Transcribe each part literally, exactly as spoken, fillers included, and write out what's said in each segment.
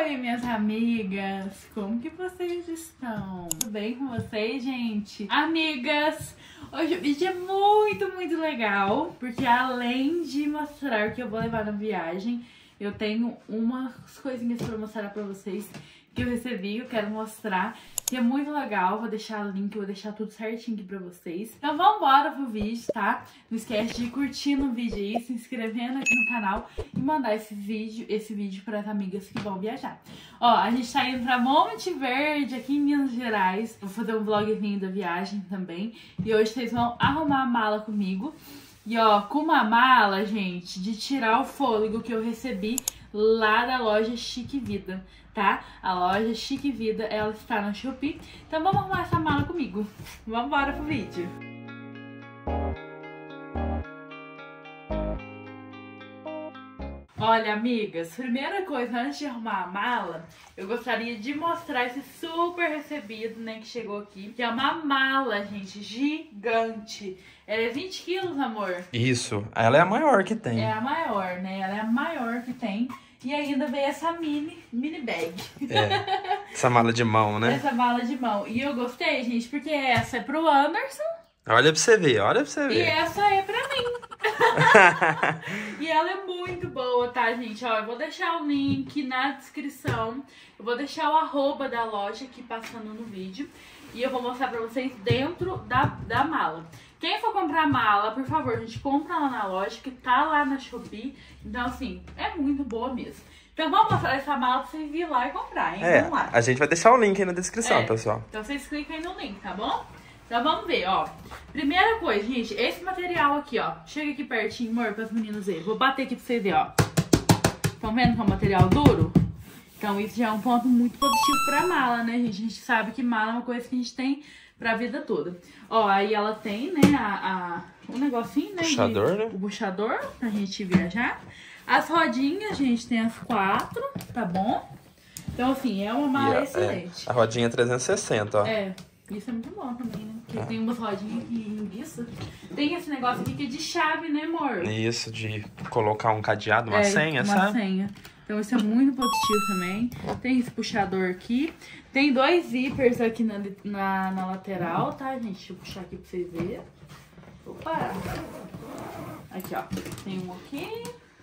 Oi, minhas amigas! Como que vocês estão? Tudo bem com vocês, gente? Amigas, hoje o vídeo é muito, muito legal, porque além de mostrar o que eu vou levar na viagem, eu tenho umas coisinhas pra mostrar pra vocês que eu recebi, eu quero mostrar, que é muito legal. Vou deixar o link, vou deixar tudo certinho aqui pra vocês. Então vamos embora pro vídeo, tá? Não esquece de curtir no vídeo aí, se inscrevendo aqui no canal e mandar esse vídeo, esse vídeo pras amigas que vão viajar. Ó, a gente tá indo pra Monte Verde, aqui em Minas Gerais. Vou fazer um vlogzinho da viagem também. E hoje vocês vão arrumar a mala comigo. E ó, com uma mala, gente, de tirar o fôlego que eu recebi lá da loja Chique Vida, tá? A loja Chique Vida, ela está na Shopee. Então vamos arrumar essa mala comigo. Vamos embora pro vídeo. Olha, amigas, primeira coisa, antes de arrumar a mala, eu gostaria de mostrar esse super recebido, né, que chegou aqui. Que é uma mala, gente, gigante. Ela é vinte quilos, amor. Isso, ela é a maior que tem. É a maior, né? Ela é a maior que tem. E ainda veio essa mini, mini bag. É, essa mala de mão, né? Essa mala de mão. E eu gostei, gente, porque essa é pro Anderson. Olha pra você ver, olha pra você ver. E essa é pra mim. E ela é muito boa, tá, gente? Ó, eu vou deixar o link na descrição. Eu vou deixar o arroba da loja aqui passando no vídeo. E eu vou mostrar pra vocês dentro da, da mala. Quem for comprar mala, por favor, gente, compra lá na loja, que tá lá na Shopee. Então, assim, é muito boa mesmo. Então, vamos mostrar essa mala pra vocês virem lá e comprar, hein? É, vamos lá. A gente vai deixar o link aí na descrição, É, pessoal. Então, vocês clicam aí no link, tá bom? Então, vamos ver, ó. Primeira coisa, gente, esse material aqui, ó. Chega aqui pertinho, amor, para as meninas verem. Vou bater aqui pra vocês verem, ó. Estão vendo que é um material duro? Então, isso já é um ponto muito positivo pra mala, né, gente? A gente sabe que mala é uma coisa que a gente tem pra vida toda. Ó, aí ela tem, né, a, a, o negocinho, né? Puxador, de, né? O puxador pra gente viajar. As rodinhas, gente, tem as quatro, tá bom? Então, assim, é uma mala E a, excelente. É, a rodinha trezentos e sessenta, ó. É. Isso é muito bom também, né? Porque é. Tem umas rodinhas aqui isso. Tem esse negócio aqui que é de chave, né, amor? Isso, de colocar um cadeado, uma é, senha, uma sabe? Uma senha. Então isso é muito positivo também. Tem esse puxador aqui. Tem dois zippers aqui na, na, na lateral, tá, gente? Deixa eu puxar aqui pra vocês verem. Opa! Aqui, ó. Tem um aqui.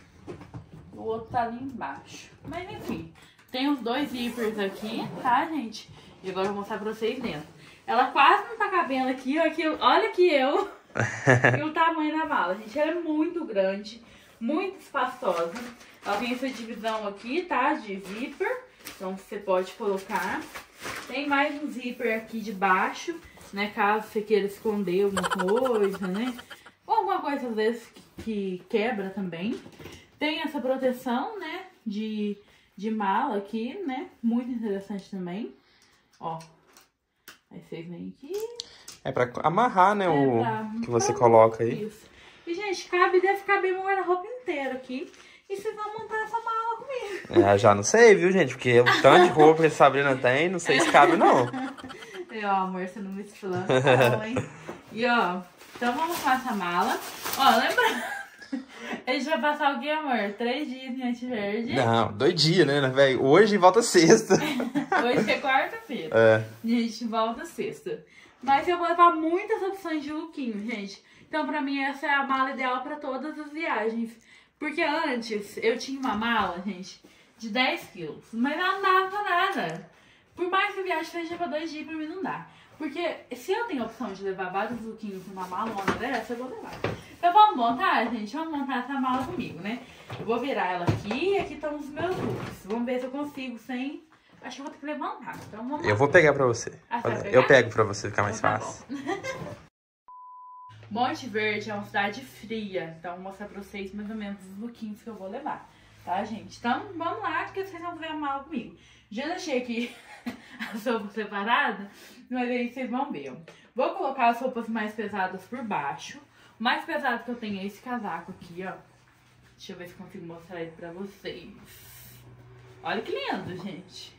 O outro tá ali embaixo. Mas enfim, tem os dois zippers aqui, tá, gente? E agora eu vou mostrar pra vocês dentro. Ela quase não tá cabendo aqui, aqui olha que eu. E o tamanho da mala, gente. Ela é muito grande, muito espaçosa. Ela tem essa divisão aqui, tá? De zíper. Então você pode colocar. Tem mais um zíper aqui de baixo, né? Caso você queira esconder alguma coisa, né? Ou alguma coisa às vezes que quebra também. Tem essa proteção, né? De, de mala aqui, né? Muito interessante também. Ó. Aí vocês vêm aqui. É pra amarrar, né, é o pra... que você coloca aí. Isso. E, gente, cabe, deve caber meu guarda-roupa inteiro aqui. E vocês vão montar essa mala comigo. É, já não sei, viu, gente? Porque o tanto de roupa que a Sabrina tem, não sei se cabe, não. E, ó, amor, você não me explana, não, hein? E, ó, então vamos com essa mala. Ó, lembra... A gente vai passar o quê, amor? Três dias em Monte Verde. Não, dois dias, né, velho? Hoje volta sexta. Hoje é quarta-feira. É. A gente volta sexta. Mas eu vou levar muitas opções de lookinho, gente. Então, pra mim, essa é a mala ideal pra todas as viagens. Porque antes, eu tinha uma mala, gente, de dez quilos. Mas não dava pra nada. Por mais que a viagem seja pra dois dias, pra mim não dá. Porque se eu tenho a opção de levar vários lookinhos numa malona dessa, eu vou levar. Então vamos montar, gente? Vamos montar essa mala comigo, né? Eu vou virar ela aqui e aqui estão os meus looks. Vamos ver se eu consigo sem... Acho que eu vou ter que levantar. Então vamos lá. Eu vou pegar pra você. Ah, você vai pegar? Eu pego pra você ficar mais então, tá fácil. Monte Verde é uma cidade fria. Então vou mostrar pra vocês mais ou menos os lookinhos que eu vou levar. Tá, gente? Então vamos lá, que vocês vão ver a mala comigo. Já deixei aqui as roupas separadas, mas aí vocês vão ver. Vou colocar as roupas mais pesadas por baixo. O mais pesado que eu tenho é esse casaco aqui, ó. Deixa eu ver se consigo mostrar ele pra vocês. Olha que lindo, gente.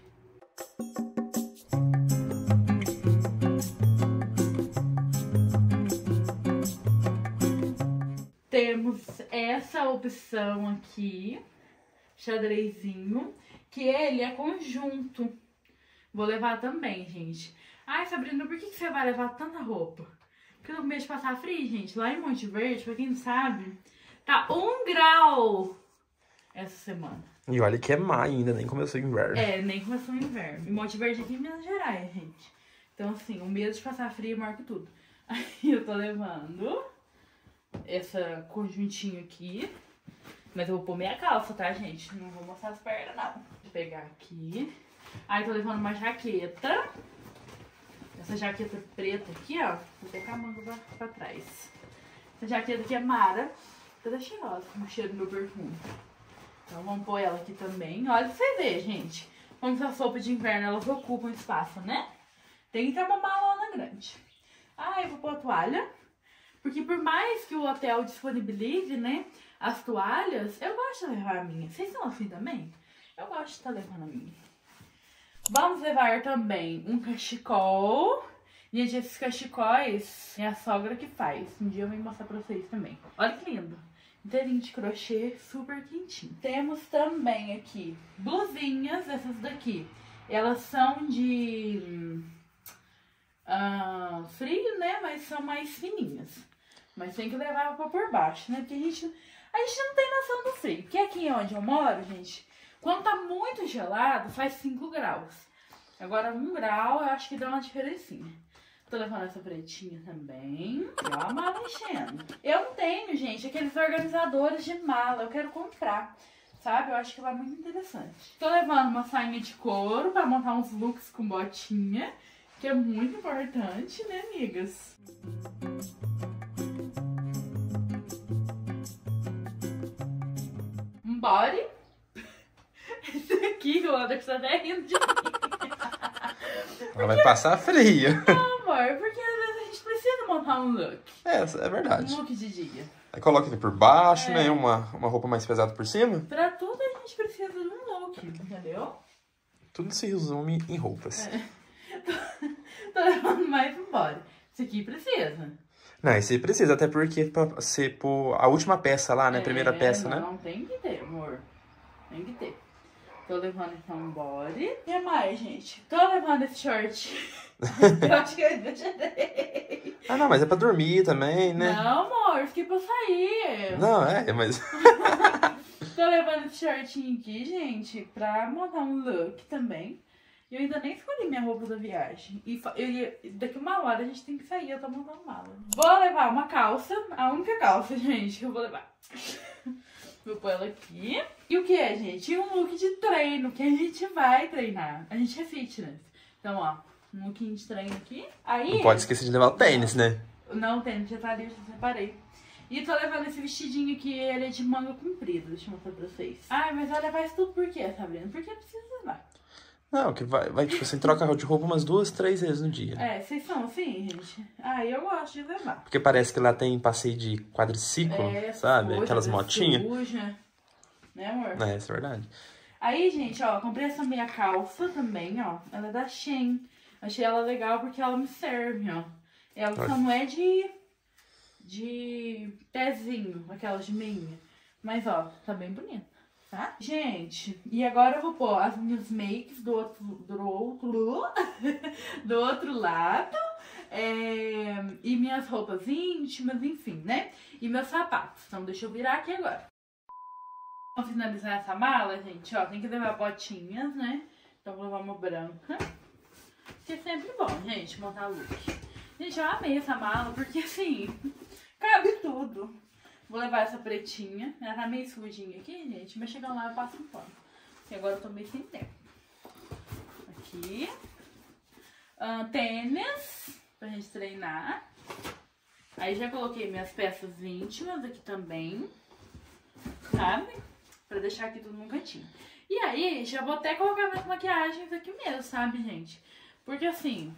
Temos essa opção aqui, xadrezinho. que ele é conjunto. Vou levar também, gente. Ai, Sabrina, por que, que você vai levar tanta roupa? Porque eu tô com medo de passar frio, gente. Lá em Monte Verde, pra quem não sabe, tá um grau essa semana. E olha que é maio ainda, nem começou o inverno. É, nem começou o inverno. Em Monte Verde aqui em Minas Gerais, gente. Então, assim, o medo de passar frio é maior que tudo. Aí eu tô levando essa conjuntinho aqui. Mas eu vou pôr minha calça, tá, gente? Não vou mostrar as pernas, não. Vou pegar aqui. Aí tô levando uma jaqueta. Essa jaqueta preta aqui, ó. Vou colocar a manga pra, pra trás. Essa jaqueta aqui é Mara. Toda cheirosa, com o cheiro do meu perfume. Então vamos pôr ela aqui também. Olha pra você ver, gente. Como essas roupas de inverno, elas ocupam espaço, né? Tem que ter uma malona grande. Ah, eu vou pôr a toalha. Porque por mais que o hotel disponibilize, né, as toalhas, eu gosto de levar a minha. Vocês são assim também? Eu gosto de estar levando a minha. Vamos levar também um cachecol. Gente, esses cachecóis é a sogra que faz. Um dia eu vou mostrar pra vocês também. Olha que lindo. Inteirinho de crochê, super quentinho. Temos também aqui blusinhas, essas daqui. Elas são de uh, frio, né? Mas são mais fininhas. Mas tem que levar pra por baixo, né? Porque a gente, a gente não tem noção do frio. Porque aqui onde eu moro, gente, quando tá muito gelado, faz cinco graus. Agora um grau, eu acho que dá uma diferencinha. Tô levando essa pretinha também. E ó a mala enchendo. Eu não tenho, gente, aqueles organizadores de mala. Eu quero comprar, sabe? Eu acho que vai muito interessante. Tô levando uma sainha de couro pra montar uns looks com botinha, que é muito importante, né, amigas? Um body. Esse aqui, o Anderson tá até rindo de mim. Ela vai passar frio. Não, amor, porque às vezes a gente precisa montar um look. É, é verdade. Um look de dia. Aí coloca ele por baixo, É. né? Uma, uma roupa mais pesada por cima. Pra tudo a gente precisa de um look, entendeu? Tudo se resume em roupas. É. Tô, tô levando mais um body. Isso aqui precisa. Não, esse precisa, até porque pra ser por a última peça lá, né? É, Primeira peça, não, né? Não, tem que ter, amor. Tem que ter. Tô levando então um body. E que mais, gente? Tô levando esse short. Eu acho que eu exagerei. Ah, não, mas é pra dormir também, né? Não, amor, fiquei pra sair. Não, é, mas... Tô levando esse shortinho aqui, gente, pra montar um look também. E eu ainda nem escolhi minha roupa da viagem. E eu ia, daqui uma hora a gente tem que sair, eu tô montando mala. Vou levar uma calça, a única calça, gente, que eu vou levar. Vou pôr ela aqui. E o que é, gente? E um look de treino, que a gente vai treinar. A gente é fitness. Então, ó, um lookinho de treino aqui. Aí... Não pode esquecer de levar o tênis, né? Não, o tênis já tá ali, eu já separei. E tô levando esse vestidinho aqui, ele é de manga comprida. Deixa eu mostrar pra vocês. Ai, mas vai levar isso tudo por quê, Sabrina? Porque precisa levar. Não, que vai, vai, tipo, você troca de roupa umas duas, três vezes no dia. É, vocês são assim, gente? Ah, eu gosto de levar. Porque parece que lá tem passeio de quadriciclo, É, sabe? suja, Aquelas motinhas. Suja. Né, amor? É, isso é verdade. Aí, gente, ó, comprei essa meia calça também, ó. Ela é da Shein. Achei ela legal porque ela me serve, ó. Ela só não é de... de pezinho, aquelas de meinha. Mas, ó, tá bem bonita, tá? Gente, e agora eu vou pôr as minhas makes do outro, do outro, do outro lado. É, e minhas roupas íntimas, enfim, né? E meus sapatos. Então, deixa eu virar aqui agora. Vamos finalizar essa mala, gente, ó. Tem que levar botinhas, né? Então, vou levar uma branca. Que é sempre bom, gente, montar look. Gente, eu amei essa mala, porque assim... cabe tudo. Vou levar essa pretinha. Ela tá meio sujinha aqui, gente. Mas chegando lá eu passo um pano. E agora eu tô meio sem tempo. Aqui. Uh, tênis. Pra gente treinar. Aí já coloquei minhas peças íntimas aqui também. Sabe? Pra deixar aqui tudo num cantinho. E aí, já vou até colocar minhas maquiagens aqui mesmo, sabe, gente? Porque assim...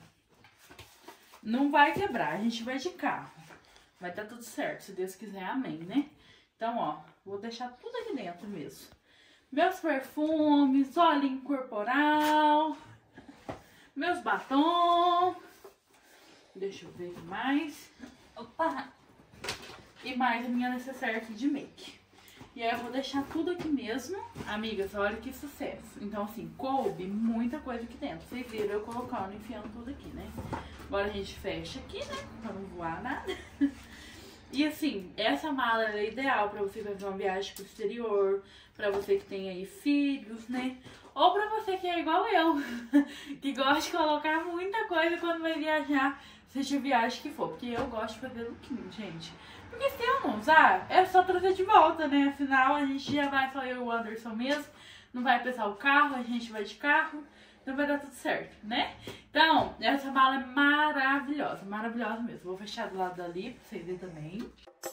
não vai quebrar. A gente vai de carro. Vai dar tudo certo, se Deus quiser, amém, né? Então, ó, vou deixar tudo aqui dentro mesmo. Meus perfumes, óleo corporal, meus batons. Deixa eu ver o que mais. Opa! E mais a minha necessaire aqui de make. E aí eu vou deixar tudo aqui mesmo. Amigas, olha que sucesso. Então assim, coube muita coisa aqui dentro. Vocês viram eu colocando, enfiando tudo aqui, né? Agora a gente fecha aqui, né? Pra não voar nada. E assim, essa mala é ideal pra você fazer uma viagem pro exterior, pra você que tem aí filhos, né? Ou pra você que é igual eu, que gosta de colocar muita coisa quando vai viajar, seja viagem que for. Porque eu gosto de fazer lookinho, gente. Porque se eu não usar, é só trazer de volta, né? Afinal, a gente já vai, só eu e o Anderson mesmo, não vai pesar o carro, a gente vai de carro. Então vai dar tudo certo, né? Então, essa mala é maravilhosa, maravilhosa mesmo. Vou fechar do lado dali pra vocês verem também.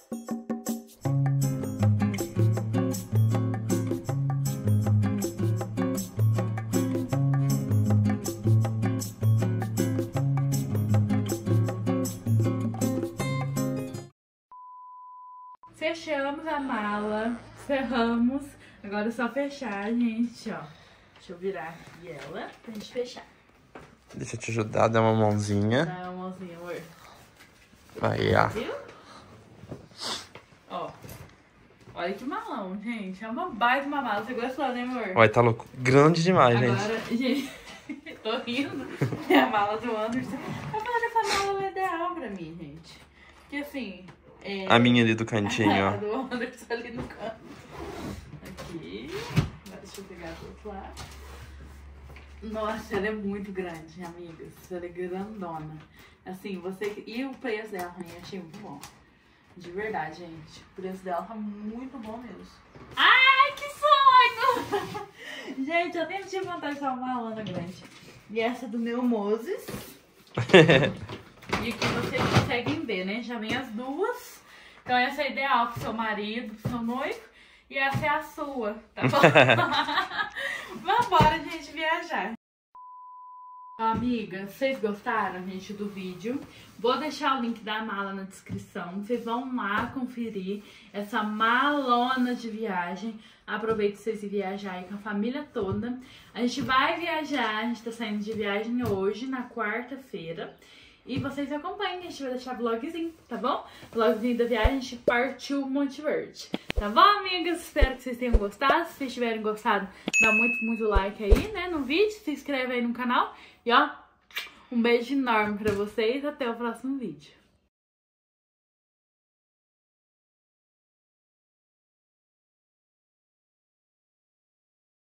Fechamos a mala, cerramos. Agora é só fechar, gente, ó. Deixa eu virar aqui ela pra gente fechar. Deixa eu te ajudar, dá uma mãozinha. Dá uma mãozinha, amor. Aí, ó. Viu? Ó. Olha que malão, gente. É uma baita uma mala. Você gostou, né, amor? Olha, tá louco. Grande demais, gente. Agora, gente, tô rindo. É a mala do Anderson. Eu falei que essa mala é ideal pra mim, gente. Porque assim... É... A minha ali do cantinho, ó. A do Anderson ali no canto. Aqui. Agora deixa eu pegar do outro lado. Nossa, ela é muito grande, amigas. Ela é grandona. Assim, você... E o preço dela também achei muito bom. De verdade, gente. O preço dela tá muito bom mesmo. Ai, que sonho! Gente, eu sempre tive vontade de usar uma malona grande. E essa é do meu Moses. E aqui vocês conseguem ver, né? Já vem as duas. Então essa é ideal pro seu marido, pro seu noivo. E essa é a sua, tá bom? Vambora, gente, viajar. Amiga, vocês gostaram, gente, do vídeo? Vou deixar o link da mala na descrição. Vocês vão lá conferir essa malona de viagem. Aproveite vocês e viajar aí com a família toda. A gente vai viajar, a gente tá saindo de viagem hoje, na quarta-feira. E vocês acompanhem, a gente vai deixar vlogzinho, tá bom? Vlogzinho da viagem, a gente partiu Monte Verde. Tá bom, amigas? Espero que vocês tenham gostado. Se vocês tiverem gostado, dá muito, muito like aí, né, no vídeo. Se inscreve aí no canal. E ó, um beijo enorme pra vocês. Até o próximo vídeo.